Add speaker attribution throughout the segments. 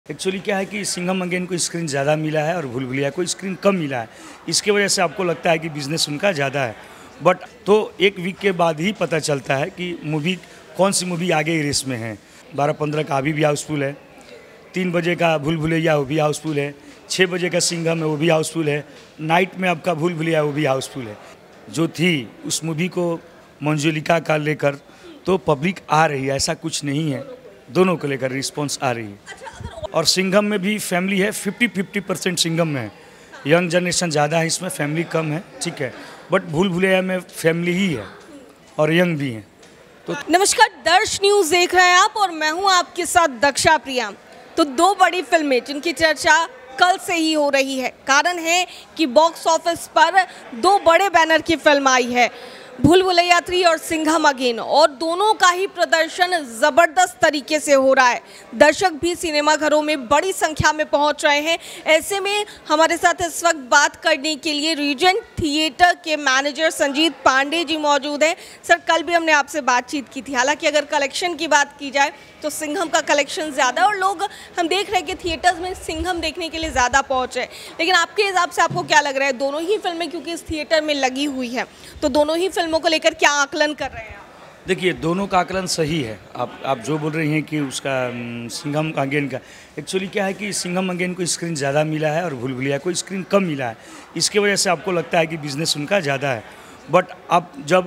Speaker 1: Actually क्या है कि सिंघम अगेन को स्क्रीन ज़्यादा मिला है और भूल भुलैया को स्क्रीन कम मिला है। इसके वजह से आपको लगता है कि बिजनेस उनका ज़्यादा है, बट तो एक वीक के बाद ही पता चलता है कि मूवी कौन सी मूवी आगे रेस में है। 12-15 का अभी भी हाउसफुल है, 3 बजे का भूल भुलैया वो भी हाउसफुल है, 6 बजे का सिंघम है वो भी हाउसफुल है, नाइट में आपका भूल भुलैया वो भी हाउसफुल है। जो थी उस मूवी को मंजुलिका का लेकर तो पब्लिक आ रही है, ऐसा कुछ नहीं है, दोनों को लेकर रिस्पॉन्स आ रही है। और सिंघम में भी फैमिली है, 50-50% सिंघम में है, यंग जनरेशन ज़्यादा है, इसमें फैमिली कम है, ठीक है, बट भूल भुलैया में फैमिली ही है और यंग भी है। तो
Speaker 2: नमस्कार, दर्श न्यूज़ देख रहे हैं आप और मैं हूं आपके साथ दक्षा प्रिया। तो दो बड़ी फिल्में जिनकी चर्चा कल से ही हो रही है, कारण है कि बॉक्स ऑफिस पर दो बड़े बैनर की फिल्म आई है, भूल भुलैया 3 और सिंघम अगेन, और दोनों का ही प्रदर्शन ज़बरदस्त तरीके से हो रहा है। दर्शक भी सिनेमा घरों में बड़ी संख्या में पहुंच रहे हैं। ऐसे में हमारे साथ इस वक्त बात करने के लिए रीजेंट थिएटर के मैनेजर संजीत पांडे जी मौजूद हैं। सर, कल भी हमने आपसे बातचीत की थी, हालांकि अगर कलेक्शन की बात की जाए तो सिंघम का कलेक्शन ज़्यादा और लोग हम देख रहे हैं कि थिएटर्स में सिंघम देखने के लिए ज़्यादा पहुँच रहे हैं। लेकिन आपके हिसाब से आपको क्या लग रहा है, दोनों ही फिल्में क्योंकि इस थिएटर में लगी हुई है, तो दोनों ही फिल्मों को लेकर क्या आकलन कर रहे हैं?
Speaker 1: देखिए, दोनों का आकलन सही है। आप जो बोल रही हैं कि उसका सिंघम अगेन का, एक्चुअली क्या है कि सिंघम अगेन को स्क्रीन ज़्यादा मिला है और भूल भुलैया को स्क्रीन कम मिला है। इसके वजह से आपको लगता है कि बिजनेस उनका ज़्यादा है, बट आप जब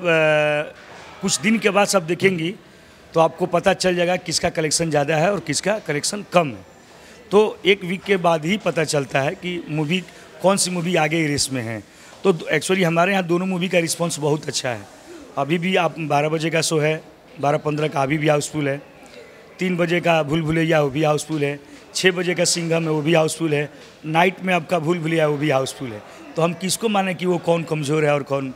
Speaker 1: कुछ दिन के बाद सब देखेंगी तो आपको पता चल जाएगा किसका कलेक्शन ज़्यादा है और किसका कलेक्शन कम है। तो एक वीक के बाद ही पता चलता है कि मूवी कौन सी मूवी आगे रेस में है। तो एक्चुअली हमारे यहाँ दोनों मूवी का रिस्पांस बहुत अच्छा है। अभी भी आप 12 बजे का शो है, 12-15 का अभी भी हाउसफुल है, 3 बजे का भूल भुलैया वो भी हाउसफुल है, 6 बजे का सिंघम है वो भी हाउसफुल है, नाइट में आपका भूल भुलैया वो भी हाउसफुल है। तो हम किसको माने कि वो कौन कमज़ोर है और कौन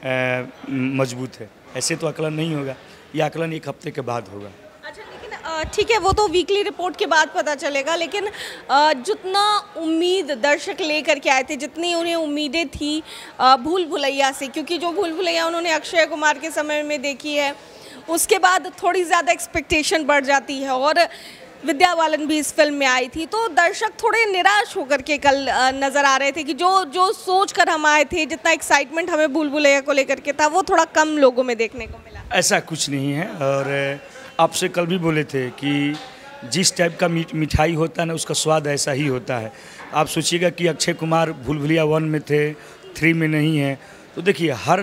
Speaker 1: मजबूत है? ऐसे तो आकलन नहीं होगा, ये आकलन एक हफ्ते के बाद होगा।
Speaker 2: अच्छा, लेकिन ठीक है, वो तो वीकली रिपोर्ट के बाद पता चलेगा, लेकिन जितना उम्मीद दर्शक लेकर के आए थे, जितनी उन्हें उम्मीदें थी भूल भुलैया से, क्योंकि जो भूल भुलैया उन्होंने अक्षय कुमार के समय में देखी है, उसके बाद थोड़ी ज़्यादा एक्सपेक्टेशन बढ़ जाती है और विद्या बालन भी इस फिल्म में आई थी, तो दर्शक थोड़े निराश होकर के कल नज़र आ रहे थे कि जो सोच कर हम आए थे, जितना एक्साइटमेंट हमें भूल भुलैया को लेकर के था, वो थोड़ा कम लोगों में देखने को मिला।
Speaker 1: ऐसा कुछ नहीं है, और आपसे कल भी बोले थे कि जिस टाइप का मिठाई होता है ना, उसका स्वाद ऐसा ही होता है। आप सोचिएगा कि अक्षय कुमार भूल भुलैया 1 में थे, 3 में नहीं है, तो देखिए हर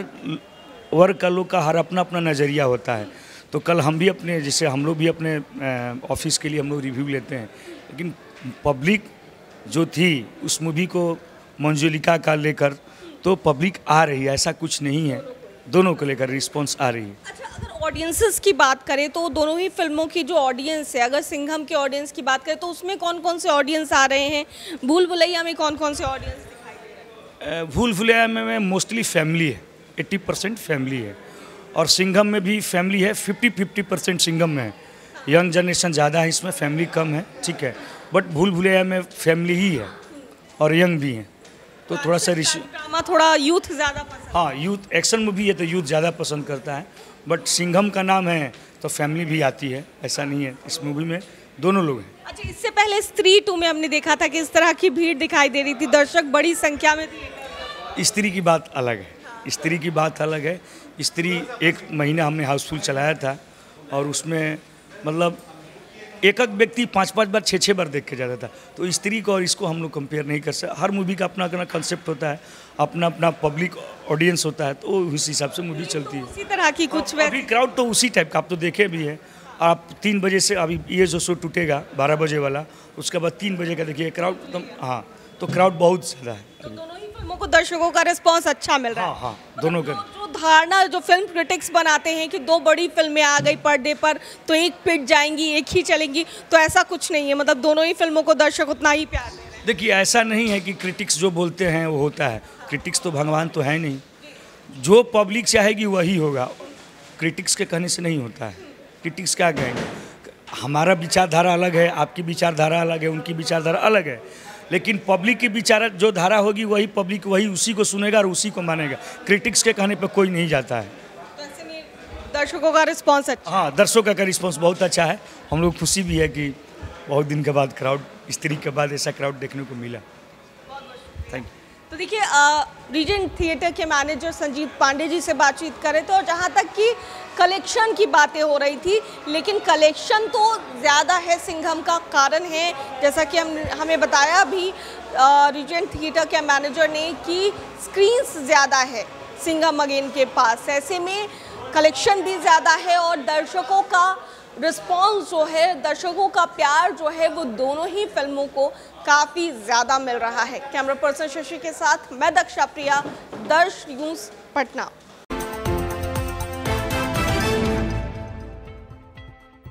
Speaker 1: वर्ग का लोग का हर अपना अपना नज़रिया होता है। तो कल हम भी अपने, जैसे हम लोग भी अपने ऑफिस के लिए हम लोग रिव्यू लेते हैं, लेकिन पब्लिक जो थी उस मूवी को मंजुलिका का लेकर तो पब्लिक आ रही है, ऐसा कुछ नहीं है, दोनों को लेकर रिस्पॉन्स आ रही है।
Speaker 2: अच्छा, अगर ऑडियंसेस की बात करें तो दोनों ही फिल्मों की जो ऑडियंस है, अगर सिंघम के ऑडियंस की बात करें तो उसमें कौन कौन से ऑडियंस आ रहे हैं, भूल भुलैया में कौन कौन से ऑडियंस दिखाई दे रहे हैं?
Speaker 1: भूल भुलैया में मोस्टली फैमिली है, 80% फैमिली है, और सिंघम में भी फैमिली है, 50-50% सिंघम में है, यंग जनरेशन ज़्यादा है, इसमें फैमिली कम है, ठीक है, बट भूल भुलैया में फैमिली ही है और यंग भी है। तो थोड़ा सा
Speaker 2: ड्रामा, थोड़ा यूथ ज़्यादा पसंद।
Speaker 1: हाँ, यूथ एक्शन मूवी है तो यूथ ज़्यादा पसंद करता है, बट सिंघम का नाम है तो फैमिली भी आती है, ऐसा नहीं है, इस मूवी में दोनों लोग हैं।
Speaker 2: अच्छा, इससे पहले स्त्री 2 में हमने देखा था कि इस तरह की भीड़ दिखाई दे रही थी, दर्शक बड़ी संख्या में थे।
Speaker 1: स्त्री की बात अलग है, स्त्री की बात अलग है। स्त्री 1 महीना हमने हाउसफुल चलाया था और उसमें मतलब एक व्यक्ति 5-5 बार 6-6 बार देख के जाता था। तो स्त्री को और इसको हम लोग कंपेयर नहीं कर सकते। हर मूवी का अपना अपना कंसेप्ट होता है, अपना अपना पब्लिक ऑडियंस होता है, तो उस हिसाब से मूवी चलती है।
Speaker 2: इसी तरह की कुछ
Speaker 1: अभी क्राउड तो उसी टाइप का आप तो देखे भी है। आप 3 बजे से, अभी ये जो शो टूटेगा 12 बजे वाला, उसके बाद 3 बजे का देखिए क्राउड एकदम, हाँ, तो क्राउड बहुत ज़्यादा है।
Speaker 2: तो दोनों ही फिल्मों को दर्शकों का रिस्पांस अच्छा मिल रहा है।
Speaker 1: हाँ, दोनों का।
Speaker 2: जो धारणा जो फिल्म क्रिटिक्स बनाते हैं कि दो बड़ी फिल्में आ गई पर्दे पर तो एक पिट जाएंगी, एक ही चलेंगी, तो ऐसा कुछ नहीं है, मतलब दोनों ही फिल्मों को दर्शक उतना ही प्यार दे रहे हैं।
Speaker 1: देखिए, ऐसा नहीं है कि क्रिटिक्स जो बोलते हैं वो होता है। क्रिटिक्स तो भगवान तो है नहीं, जो पब्लिक चाहेगी वही होगा, क्रिटिक्स के कहने से नहीं होता है। क्रिटिक्स क्या कहेंगे? हमारा विचारधारा अलग है, आपकी विचारधारा अलग है, उनकी विचारधारा अलग है, लेकिन पब्लिक की विचार जो धारा होगी वही पब्लिक वही उसी को सुनेगा और उसी को मानेगा। क्रिटिक्स के कहने पर कोई नहीं जाता है।
Speaker 2: तो ऐसे में दर्शकों का रिस्पांस अच्छा?
Speaker 1: हाँ, दर्शकों का रिस्पांस बहुत अच्छा है। हम लोग खुशी भी है कि बहुत दिन के बाद क्राउड स्त्री के बाद ऐसा क्राउड देखने को मिला। Thank you.
Speaker 2: तो देखिए, रीजेंट थिएटर के मैनेजर संजीव पांडे जी से बातचीत कर रहे थे, और जहाँ तक कि कलेक्शन की बातें हो रही थी, लेकिन कलेक्शन तो ज़्यादा है सिंघम का कारण है, जैसा कि हमें बताया भी रीजेंट थिएटर के मैनेजर ने कि स्क्रीन्स ज़्यादा है सिंघम अगेन के पास, ऐसे में कलेक्शन भी ज़्यादा है और दर्शकों का रिस्पॉन्स जो है, दर्शकों का प्यार जो है, वो दोनों ही फिल्मों को काफ़ी ज़्यादा मिल रहा है। कैमरा पर्सन शशि के साथ मैं दक्षा प्रिया, दर्श न्यूज़ पटना।